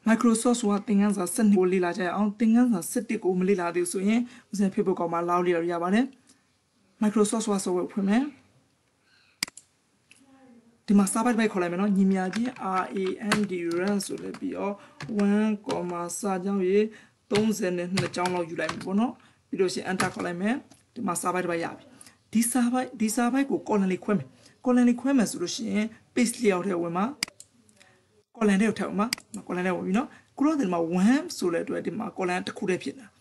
Microsoft ဆိုတာသင်ခန်းစာ7ကိုလေ့လာကြရအောင်သင်ခန်းစာ7ကိုမလေ့လာသေးဆိုရင်ဦးဇင်း Facebook ကောင်မှာလောက်လေ့ရပါတယ် Microsoft ဆိုတာဆိုဖွင့်မယ်ဒီမှာစာပိုက်ပိုက်ခေါ်လိုက်မယ်နော်ညီမြချင်း RAND run ဆိုလည်းပြီးတော့1, စာကြောင်းရေ32ကြောင်းလောက်ယူလိုက်မယ်ပေါ့နော်ပြီးလို့ရှိရင် enter ခေါ်လိုက်မယ်ဒီမှာစာပိုက်တစ်ပိုက်ရပြီဒီစာပိုက်ကို column လေးခွဲမယ် column လေးခွဲမယ်ဆိုလို့ရှိရင် page layout ထဲဝင်မှာ column ထဲကိုထည့်အောင်ပါ column ထဲဝင်ပြီနော်ခုတော့ဒီမှာ1ဆိုတဲ့အတွက်ဒီမှာ column တစ်ခုတည်းဖြစ်နေတာ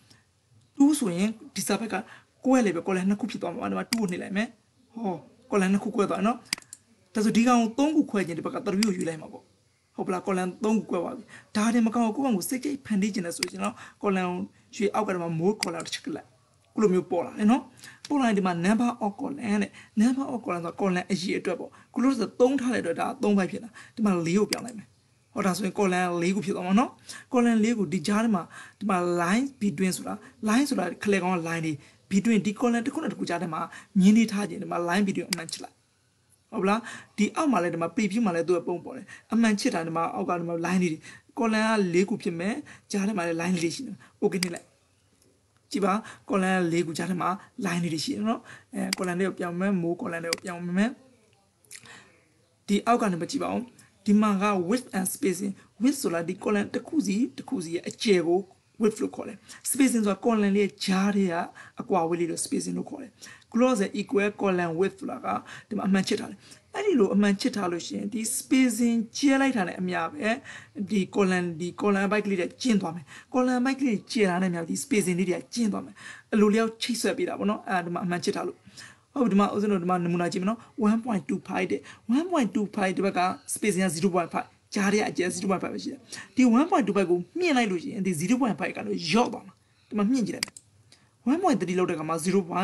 2ဆိုရင်ဒီစာပိုက်ကကွဲလေပဲ column နှစ်ခုဖြစ်သွားမှာဒီမှာ2ကိုနှိပ်လိုက်မယ်ဟော column နှစ်ခုကွဲသွားနော်ဒါဆိုဒီကောင်3ခုခွဲခြင်းဒီဘက်က3ကိုယူလိုက်မှာပေါ့ဟုတ်ပလား column 3ခုကွဲသွားပြီဒါတည်းမကောင်းကိုယ့်ဘက်ကိုစိတ်ကြိတ်ဖန်တီးခြင်းလဲဆိုရင်တော့ column ရွှေအောက်ကတည်းက more column တစ်ချက်ကလိုက်ခုလိုမျိုးပေါ်လာတယ်နော်ပေါ်လာရင်ဒီမှာ number of column နဲ့ number of column ဆို column အရေးအတွက်ပေါ့ခုလို့ဆို3ထားတဲ့အတွက်ဒါ3ဘိုက်ဖြစ်တာဒီမှာ4ကိုပြောင်းလိုက်မယ်ဟောဒါဆိုရင် column 4ခုဖြစ်သွားမှာနော် column 4ခုဒီကြားထဲမှာဒီမှာ line between ဆိုတာ line ဆိုတာခလက်ကောင် line တွေ between ဒီ column တစ်ခုနဲ့တစ်ခုကြားထဲမှာမြင်းနေထားခြင်းဒီမှာ line between အမှန်ချလိုက်ဟုတ်လားဒီအောက်မှာလည်းဒီမှာ preview မှာလည်းသူ့ပုံပေါ်တယ်အမှန်ချစ်တာဒီမှာအောက်ကဒီမှာ line တွေ column က4ခုဖြစ်မယ်ကြားထဲမှာလည်း line တွေရှိတယ် okay နေလိုက်ကြည့်ပါ column 4ခုကြားထဲမှာ line တွေရှိတယ်နော်column တွေကိုပြောင်းမယ် more column တွေကိုပြောင်းမယ်ဒီအောက်ကနေမကြည့်ပါအောင်ဒီမှာက width and spacing width ဆိုတာဒီ column တစ်ခုစီရဲ့အကျယ်ကို width လို့ခေါ်တယ် spacing ဆိုတာ column လေးကြားထဲကအကွာအဝေးလေးလို့ spacing လို့ခေါ်တယ် close equal column width ဆိုတာကဒီမှာအမှန်ချစ်ထားတယ်အဲ့ဒီလိုအမှန်ချစ်ထားလို့ရှိရင်ဒီ spacing ကျဲလိုက်တာနဲ့အများပဲဒီ column byte ကလေးတွေကျင်းသွားမယ် column byte ကလေးကျဲလာတဲ့များဒီ spacing လေးတွေကကျင်းသွားမယ်အလိုလျောက်ချိတ်ဆက်ပေးတာပေါ့နော်အဲ့ဒါဒီမှာအမှန်ချစ်ထားလို့ဟုတ်ဒီမှာဥစဉ်တို့ဒီမှာနမူနာကြည့်မနော် 1.25 တဲ့ 1.25 ဒီဘက်က spacing က 0.5 ကြားရအကျယ် 0.5 ပဲရှိတယ်ဒီ 1.25 ကိုမြင့်လိုက်လို့ရှိရင်ဒီ 0.5 ကတော့ယော့သွားမှာဒီမှာမြင့်ကြည့်လိုက်မယ် 1.3 လောက်တဲ့ကမှာ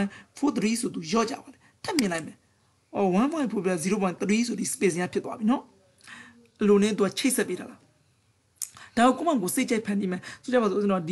0.43 ဆိုသူယော့ကြပါတယ်ထပ်မြင်လိုက်မယ်အော် 1.4 ပြ 0.3 ဆိုဒီ spacing ကဖြစ်သွားပြီနော်အလိုနဲ့သူကချိတ်ဆက်ပေးတာလားဒါကိုကိုမကိုစိတ်ကြိုက်ဖန်တီးမယ်ဆိုကြပါစို့ဦးဇင်းတို့ဒီ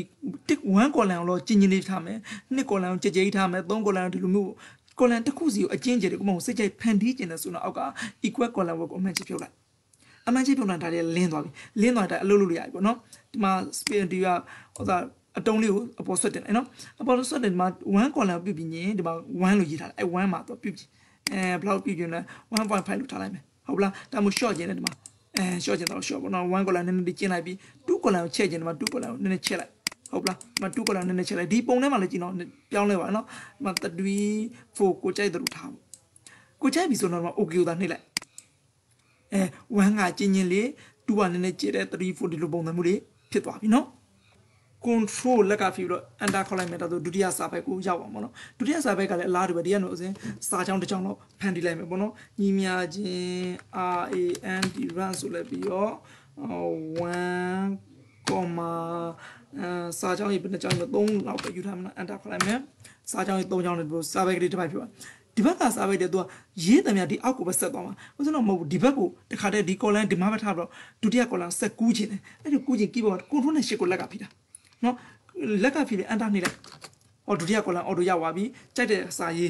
1 column ကိုတော့ကျင်းလေးထားမယ်2 column ကိုကြဲထားမယ်3 column ဒီလိုမျိုး column တစ်ခုစီကိုအကျဉ်းကျယ်တွေကိုမကိုစိတ်ကြိုက်ဖန်တီးကျင်တယ်ဆိုတော့အောက်က equal column ကိုအမှန်ချစ်ဖြုတ်လိုက်အမှန်ချစ်ဖြုတ်လိုက်ဒါလေးလင်းသွားပြီလင်းသွားတဲ့အလုပ်လုပ်လို့ရပြီပေါ့နော်ဒီမှာ space ဒီကဟိုသာအတုံးလေးကိုအပေါ်ဆွတ်တင်လိုက်နော်အပေါ်ဆွတ်တင်ဒီမှာ1 column ပြုတ်ပြီးရင်ဒီမှာ1လို့ရေးထားတယ်အဲ1မှာတော့ပြုတ်ပြီးဘယ်လောက်ပြုတ်ရင်လဲ 1.5 လို့ထားလိုက်မယ်ဟုတ်လားဒါမှ short ကျင်တယ်ဒီမှာshort ကျင်တော့ short ပေါ့နော်1 column နည်းနည်းကျင်းလိုက်ပြီး2 column ကိုချက်ကျင်ဒီမှာ2 column ကိုနည်းနည်းချက်လိုက်ဟုတ်လားဒီမှာ2 column နည်းနည်းချက်လိုက်ဒီပုံထဲမှာလည်းကြည့်တော့ပြောင်းလဲပါနော်ဒီမှာ3 4ကိုကြိုက်တယ်လို့ထားကိုကြိုက်ပြီဆိုတော့ okay ကိုသာနှိပ်လိုက်1ကကျင်းချင်းလေး2ကနည်းနည်းကျတယ်3 4ဒီလိုပုံစံမျိုးလေးဖြစ်သွားပြီနော် control လက်ကပြီးတော့ enter ခေါက်လိုက်မယ်ဒါဆိုဒုတိယစာပိုက်ကိုရောက်အောင်ပေါ့နော်ဒုတိယစာပိုက်ကလည်းအလားတူပဲဒီကတော့အစဉ်စာချောင်းတစ်ချောင်းတော့ဖန်တီးလိုက်မယ်ပေါ့နော်ညီမြချင်း RAND run ဆိုလည်းပြီးတော့1 စာချောင်းရေဘယ်နှချောင်းလဲ3လောက်ပဲယူထားမလား enter ခေါက်လိုက်မယ်စာချောင်းရေ3ချောင်းနဲ့စာပိုက်ကလေးတစ်ပိုက်ဖြစ်သွားဒီဘက်ကစာပိုက်တဲ့သူကရေးတယ်များဒီအောက်ကိုပဲဆက်သွားမှာဥစဉ်တော့မဟုတ်ဘူးဒီဘက်ကိုတခါတည်းဒီ column ဒီမှာပဲထားပြီးတော့ဒုတိယ column ဆက်ကူးခြင်းတယ်အဲ့ဒီကူးခြင်း keyboard control နဲ့ shift ကိုလက်ကဖိတာနော်လက်ကဖိလေ enter နှိပ်လိုက်အော်ဒုတိယ column auto ရောက်သွားပြီကြိုက်တဲ့စာရေး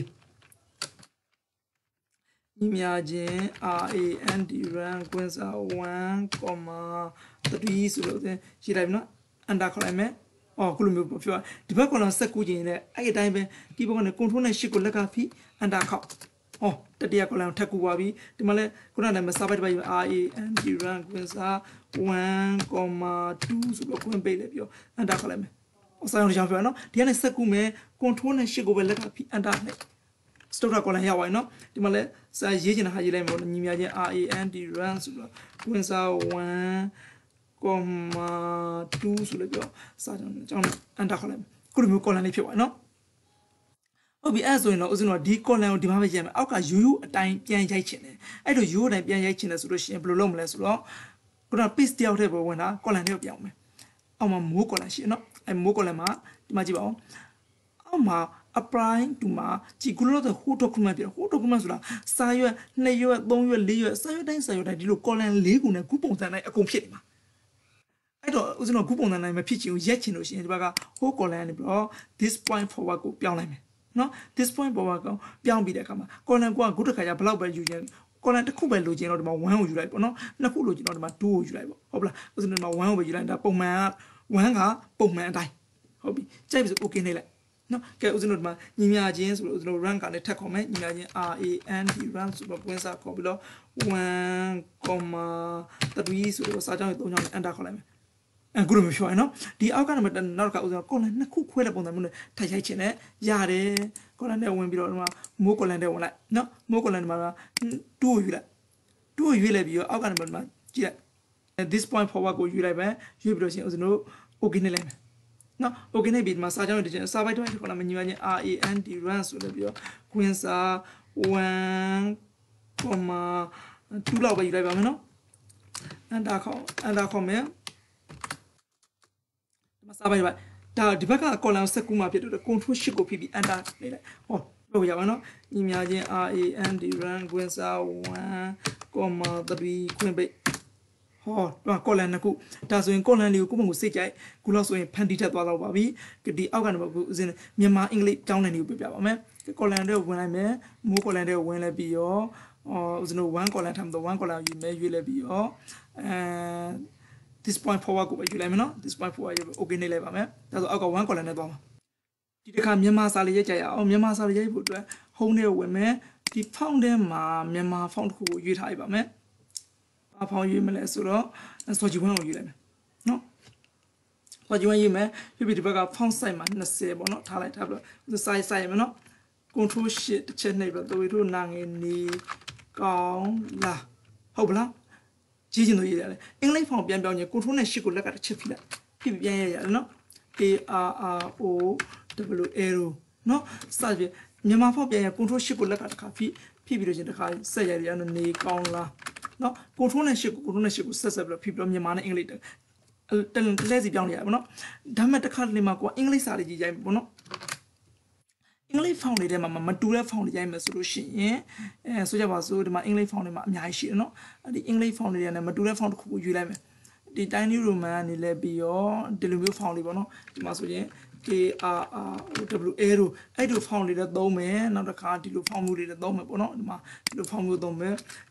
ညီမြချင်း RAND run ကွင်းစာ1 3ဆိုလို့ရေးလိုက်ပြီနော် enter ခေါက်လိုက်မယ်အော်ခုလိုမျိုးပြောဒီဘက် column ဆက်ကူးခြင်းနဲ့အဲ့ဒီအတိုင်းပဲ keyboard နဲ့ control နဲ့ shift ကိုလက်ကဖိ enter ခေါက်ဟောတတိယ column ထပ်ကူသွားပြီဒီမှာလဲခုနကလည်းစာပိုက်တစ်ပိုက် RAND run ကွင်းစာ1, 2ဆိုတော့ကွင်းပိတ်လိုက်ပြီးတော့ enter ခေါက်လိုက်မယ်အစားအောင်ကြောင်ပြောနော်ဒီကနေဆက်ကူမယ် control နဲ့ shift ကိုပဲလက်ကဖိ enter နဲ့ stop column ရောက်သွားပြီနော်ဒီမှာလဲစာရေးချင်တာဟာရေးလိုက်မယ်ညီမြချင်း RAND run ဆိုတော့ကွင်းစာ1, 2ဆိုလို့ပြောစာကြောင်း enter ခေါက်လိုက်မယ်ခုလိုမျိုး column လေးဖြစ်သွားနော်ဟုတ်ပြီအဲ့ဆိုရင်တော့ဥစဉ်တော့ဒီ column ကိုဒီမှာပဲရိုက်မယ်အောက်ကရိုးရိုးအတိုင်းပြန်ရိုက်ချင်တယ်အဲ့လိုရိုးရိုးအတိုင်းပြန်ရိုက်ချင်တယ်ဆိုလို့ရှိရင်ဘယ်လိုလုပ်မလဲဆိုတော့ခုန paste တယောက်တည်းပေါ်ဝင်တာ column တွေကိုပြောင်းမယ်အောက်မှာ more column ရှိရနော်အဲ့ more column မှာဒီမှာကြည့်ပါဦးအောက်မှာ apply to မှာကြည့်ခုလို့တော့ whole document ပြwhole document ဆိုတာစာရွက်2ရွက်3ရွက်4ရွက်စာရွက်တိုင်းဒီလို column 4ခုနဲ့ခုပုံစံတိုင်းအကုန်ဖြစ်နေမှာအဲ့တော့ဥစဉ်တော့ခုပုံစံတိုင်းမဖြစ်ချင်ဘူးရက်ချင်လို့ရှိရင်ဒီဘက်က whole column ကနေပြီးတော့ this point forward ကိုပြောင်းလိုက်မယ်နော် this point forward ကိုပြောင်းပြီးတဲ့အခါမှာ column ကခုတစ်ခါကျဘလောက်ပဲယူရင် column တစ်ခုပဲလိုချင်တော့ဒီမှာ1ကိုယူလိုက်ပေါ့နော်နှစ်ခုလိုချင်တော့ဒီမှာ2ကိုယူလိုက်ပေါ့ဟုတ်ပလားဥစဉ်ဒီမှာ1ကိုပဲယူလိုက်ဒါပုံမှန်က1ကပုံမှန်အတိုင်းဟုတ်ပြီကြိုက်ပြီဆို okay နှိပ်လိုက်နော်ကဲဥစဉ်တို့ဒီမှာညီမြချင်းဆိုလို့ဥစဉ်တို့ rank ကနေထပ်ခေါ်မယ်ညီမြချင်း RAND rank ဆိုတော့ပွင့်စာခေါ်ပြီးတော့1,3ဆိုတော့စာကြောင်းရဲ့3ကြောင်းနဲ့ enter ခေါ်လိုက်မယ်အခုလိုမျိုးပြောရနော်ဒီအောက်ကနံပါတ်နောက်ကဥစဉ် column နှစ်ခုခွဲတဲ့ပုံစံမျိုးနဲ့ထပ်ရိုက်ချင်တယ်ရတယ် column နဲ့ဝင်ပြီးတော့ဒီမှာမိုး column နဲ့ဝင်လိုက်နော်မိုး column ဒီမှာ2ကိုယူလိုက်2ကိုယူလိုက်ပြီးတော့အောက်ကနံပါတ်မှာကြည့်လိုက် this point forward ကိုယူလိုက်ပဲယူပြီးတော့ရှင်ဥစဉ်တို့ okay နှိပ်လိုက်မယ်နော် okay နှိပ်ပြီးဒီမှာစာကြောင်းတွေတင်စာပိုက်တော့ခေါ်လာမယ်ညီမချင်း RAND run ဆိုလည်းပြီးတော့ကွင်းစာ1,2 လောက်ပဲယူလိုက်ပါမယ်နော်enter ခေါ်မယ်ဒီမှာစာပိုက်ဒါဒီဘက်က column ဆက်ကူမှာဖြစ်တော့ control shift ကိုဖိပြီး enter နှိပ်လိုက်ဟောပြောရပါနော်ညီမချင်း RAND run ကွင်းစာ 1,3 ခွင့်ပိတ်ဟောတော့ column နှစ်ခုဒါဆိုရင် column လေးကိုကိုယ့်ဘက်ကိုစိတ်ကြိုက်ခုလောက်ဆိုရင်ဖန်တီးထက်သွားတော့ပါပြီဒီအောက်ကနေမှာခုဥစဉ်မြန်မာအင်္ဂလိပ်တောင်းတဲ့နေကိုပြပြပါမယ် column တွေကိုဝင်လိုက်မယ်မိုး column တွေကိုဝင်လိုက်ပြီးရောဥစဉ်တို့1 column ထားမှာတော့1 column ယူမယ်ရွေးလိုက်ပြီးရောthis point forward ကိုပဲယူလိုက်မယ်နော် this point forward ယူ okay နှိပ်လိုက်ပါမယ်ဒါဆိုအောက်က1 column နဲ့သွားမှာဒီတစ်ခါမြန်မာစာလေးရိုက်ကြရအောင်မြန်မာစာလေးရိုက်ဖို့အတွက် home တွေကိုဝင်မယ်ဒီ font ထဲမှာမြန်မာ font တစ်ခုကိုရွေးထားလိုက်ပါမယ်ဘာဖောင်ရွေးမလဲဆိုတော့စော်ကြီးဝန်းကိုရွေးလိုက်မယ်နော်စော်ကြီးဝန်းရွေးမယ်ပြီးဒီဘက်က font size မှာ20ပေါ့နော်ထားလိုက်ထားပြီးတော့ size ရမယ်နော် control shift တစ်ချက်နှိပ်ပြီးတော့တို့နာငယ်နေကောင်းလားဟုတ်ပလားကြီးကျင်တို့ရေးရတယ်အင်္ဂလိပ်ဖောင်ပြန်ပြောင်းရင် control နဲ့ shift ကိုလက်ကတစ်ချက်ဖိလိုက်ဖိပြန်ရရတယ်နော် ARROW နော်စသဖြင့်မြန်မာဖောင်ပြန်ရ control shift ကိုလက်ကတစ်ခါဖိပြီးတော့ရှင်တစ်ခါဆက်ရတယ်နေကောင်းလားနော် control နဲ့ shift ကိုဆက်ပြီးတော့ဖိပြီးတော့မြန်မာနဲ့အင်္ဂလိပ်တလဲစီပြောင်းနေရပါတော့ဒါမှတစ်ခါတလေမှာကိုအင်္ဂလိပ်စာလေးကြီးရိုက်ပေါ့နော်အင်္ဂလိပ်ဖောင်တွေထဲမှာမတူတဲ့ဖောင်တွေရိုက်မယ်ဆိုလို့ရှိရင်ဆိုကြပါစို့ဒီမှာအင်္ဂလိပ်ဖောင်တွေမှာအများကြီးရှိတယ်နော်ဒီအင်္ဂလိပ်ဖောင်တွေနဲ့မတူတဲ့ဖောင်တစ်ခုကိုယူလိုက်မယ်ဒီ tiny roman ကနေလဲပြီးရောဒီလိုမျိုးဖောင်လေးပေါ့နော်ဒီမှာဆိုရင် KRROW arrow အဲ့လိုဖောင်လေးတွေသုံးမယ်နောက်တစ်ခါဒီလိုဖောင်မျိုးတွေသုံးမယ်ပေါ့နော်ဒီမှာဒီလိုဖောင်မျိုးသုံးမယ်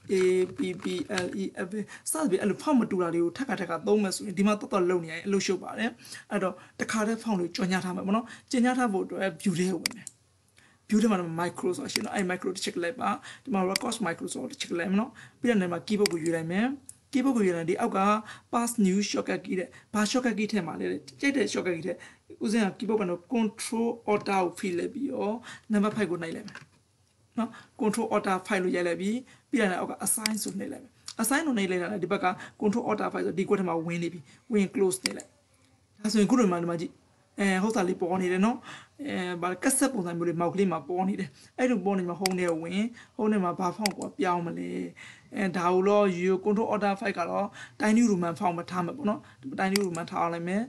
APPLEF စသဖြင့်အဲ့လိုဖောင်မတူတာတွေကိုထပ်ခါသုံးမယ်ဆိုရင်ဒီမှာတော်လုံနေရင်အလုပ်ရှုပ်ပါတယ်အဲ့တော့တစ်ခါတည်းဖောင်လေးကြော်ညာထားမယ်ပေါ့နော်ကြော်ညာထားဖို့အတွက် view တွေဝင်မယ် view ထဲမှာ micro ဆိုရှင်နော်အဲ့ micro တစ်ချက်လိုက်ပါဒီမှာ record micro ဆိုတစ်ချက်လိုက်မယ်နော်ပြီးတော့နေမှာ keyboard ကိုယူလိုက်မယ်keyboard ကိုယူလိုက်ဒီအောက်က pass new shortcut key တဲ့ဘာ shortcut key ထဲမှာလဲကြိုက်တဲ့ shortcut key ထဲဥစဉ်က keyboard ကတော့ control alt ကိုဖိလိုက်ပြီးတော့ number 5ကိုနှိပ်လိုက်မယ်နော် control alt 5လို့ရိုက်လိုက်ပြီးတော့အောက်က assign ဆိုနှိပ်လိုက်မယ် assign ကိုနှိပ်လိုက်တာဒီဘက်က control alt 5ဆိုဒီကွက်ထဲမှာဝင်နေပြီဝင် close နှိပ်လိုက်ဒါဆိုရင်ခုဒီမှာကြည့်ဟုတ်တာလေးပေါ်နေတယ်နော်ဘာကက်ဆက်ပုံစံမျိုးလေးမောက်ကလေးမှာပေါ်နေတယ်အဲ့လိုပေါ်နေမှာ home ထဲကိုဝင် home ထဲမှာဘာဖောင်ကွာပြောင်းမလဲဒါကိုတော့ you control order 5ကတော့ tiny roman ဖောင်မထားမှာပေါ့နော် tiny roman ထားအောင်လိုက်မယ်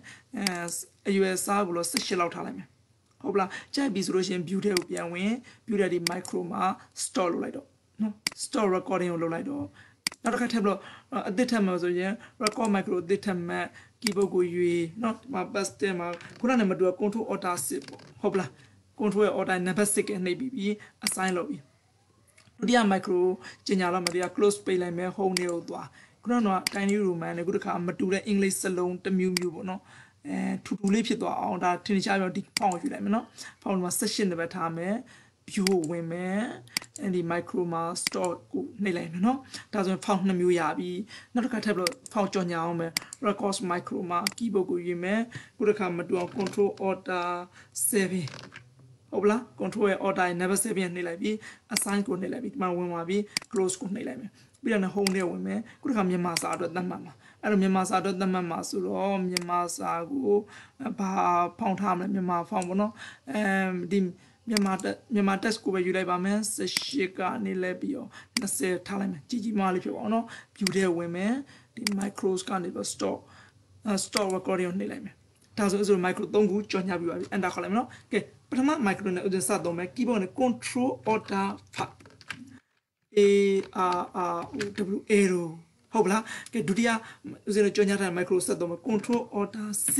US စာကိုတော့18လောက်ထားလိုက်မယ်ဟုတ်ပလားကြိုက်ပြီဆိုလို့ရှိရင် view ထဲကိုပြန်ဝင် view ထဲဒီ micro မှာ store လုပ်လိုက်တော့နော် store recording ကိုလုပ်လိုက်တော့နောက်တစ်ခါထပ်ပြီးတော့အသစ်ထပ်မှာဆိုရင် record micro အသစ်ထပ်မှာ keyboard ကိုရွေးเนาะဒီမှာ pass တဲ့မှာခုနကနဲ့မတူ control alt 6ပေါ့ဟုတ်ပလား control ရဲ့ alt number 6ကိုနှိပ်ပြီး assign လုပ်ပြီးဒုတိယ micro ကျင်ညာတော့မတရား close ပိတ်လိုက်မယ် home တွေကိုသွားခုနကတော့ tiny roman နဲ့ခုတစ်ခါမတူတဲ့ english စလုံးတစ်မျိုးမျိုးပေါ့เนาะထူထူလေးဖြစ်သွားအောင်ဒါထင်ရှားပြောဒီဖောင်ကိုယူလိုက်မယ်เนาะဖောင်မှာ session တွေပဲထားမယ် view ဝင်မယ်ဒီ micro မှာ store ကိုနှိပ်လိုက်မယ်เนาะဒါဆိုရင်ဖောင်2မျိုးရပြီနောက်တစ်ခါထပ်ပြီးတော့ဖောင်ကြော်ညာအောင်မယ် record micro မှာ keyboard ကိုယူမယ်ခုတစ်ခါမတူအောင် control alt 7ဟုတ်ပလား control ရဲ့ alt number 7နှိပ်လိုက်ပြီး assign ကိုနှိပ်လိုက်ပြီးဒီမှာဝင်ပါပြီး close ကိုနှိပ်လိုက်မယ်ပြီးတော့ home ထဲဝင်မယ်ခုတစ်ခါမြန်မာစာအတွက်သတ်မှတ်မှာအဲ့တော့မြန်မာစာအတွက်သတ်မှတ်မှာဆိုတော့မြန်မာစာကိုဘာဖောင်ထားမလဲမြန်မာဖောင်ပေါ့နော်ဒီမြန်မာ test ကိုပဲယူလိုက်ပါမယ်18ကနေလဲပြီးတော့20ထားလိုက်မယ်ကြီးမားလေးဖြစ်ပါအောင်နော် view ထဲဝင်မယ်ဒီ micros ကနေပြီး store recording ကိုနှိပ်လိုက်မယ်ဒါဆို micro 3ခုကြော်ညာပြီးပါပြီ enter ခေါ်လိုက်မယ်နော်ကဲပထမ micro နဲ့ဥစဉ်စသုံးမယ် keyboard နဲ့ control alt 5 ARROW arrow ဟုတ်ပလားကဲဒုတိယဥစဉ်ကြော်ညာထားတဲ့ micro ဆက်သုံးမယ် control alt 6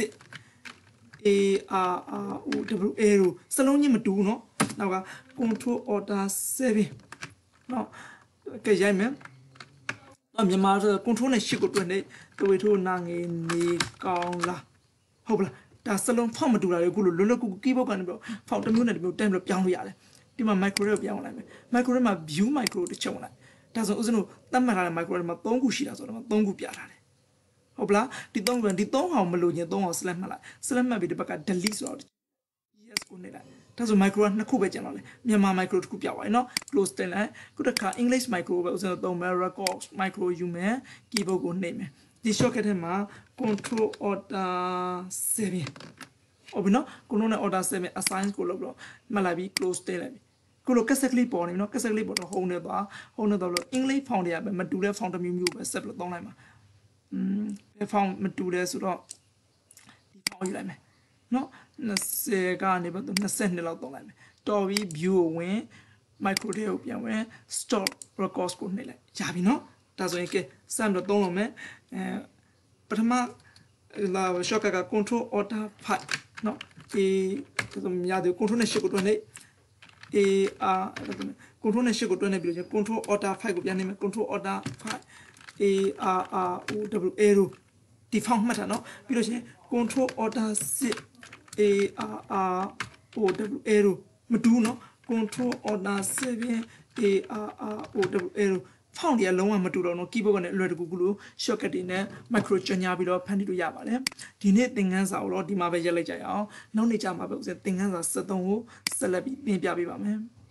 ARROW arrow စလုံးချင်းမတူဘူးเนาะနောက်က control alt 7เนาะကဲရိုက်မယ်မြန်မာcontrol နဲ့ shift ကိုတွန်းနေတဝေထိုးနာငေနေကောင်းလားဟုတ်ပလားဒါစလုံးဖောက်မတူတာလေအခုလိုလွတ်လွတ်ကူ keyboard ကနေပြီးဖောက်တစ်မျိုးနဲ့တစ်မျိုးတိုင်ပြီးပြောင်းလို့ရတယ်ဒီမှာ micro ကိုပြောင်းလိုက်မယ် micro မှာ view micro တစ်ချက်ဝင်လိုက်ဒါဆိုဥစဉ်တို့တတ်မှတ်ထားတဲ့ micro မှာ3ခုရှိတာဆိုတော့3ခုပြထားတယ်ဟုတ်ပလားဒီ3ခုဒီ3ဟောင်မလို့ရင်3ဟောင် select မှတ်လိုက် select မှတ်ပြီးဒီဘက်က delete ဆိုတော့ yes ကိုနေလိုက်ဒါဆို micro က2ခုပဲကျန်တော့လေမြန်မာ micro တစ်ခုပြသွားပြီเนาะ close တင်လိုက်ခုတစ်ခါ English micro ပဲဥစဉ်တို့သုံးမယ် record micro ယူမယ် keyboard ကိုနှိပ်မယ်ဒီ shortcut ထဲမှာ control order 7ဟုတ်ပြီเนาะကိုလုံးနဲ့ order 7 assign ကိုလုပ်တော့မှတ်လိုက်ပြီး close တင်လိုက်ပြီကိုလိုကက်ဆက်ကလေးပေါ်နေပြီเนาะကက်ဆက်ကလေးပေါ်တော့ဟုံးနေသွားလို့ English font တွေကပဲမတူတဲ့ font တစ်မျိုးမျိုးပဲဆက်ပြီးသုံးလိုက်မှာဘယ် font မတူလဲဆိုတော့ဒီ font ယူလိုက်မယ်เนาะ20ကနေပဲ22လောက်သုံးလိုက်မယ်တော်ပြီး view ကိုဝင် micro ထဲကိုပြန်ဝင် stop record ကိုနှိပ်လိုက်ရပြီเนาะဒါဆိုရင်ကဲစမ်းတော့သုံးလို့မယ်ပထမလာ shortcut က control order 5เนาะဒီဆိုမြားဒီ control နဲ့ shift ကိုတွန်းနေAR control နဲ့ shift ကိုတွန်းနေပြီးတော့ control order 5ကိုပြန်နေမယ် control order 5 ARROW arrow ဒီ font မှတ်တာเนาะပြီးလို့ရှိရင် control order 6 ARROW arrow မတူเนาะ control order 7 ARROW arrow font တွေကလုံးဝမတူတော့เนาะ keyboard ကနေအလွယ်တကူကူလို့ shortcut တွေနဲ့ micro ကြညာပြီးတော့ဖန်တီးလို့ရပါတယ်ဒီနေ့သင်ခန်းစာကိုတော့ဒီမှာပဲရက်လိုက်ကြရအောင်နောက်နေ့ကျမှပဲဥစဉ်သင်ခန်းစာ73ကိုဆက်လက်ပြီးသင်ပြပေးပါမယ်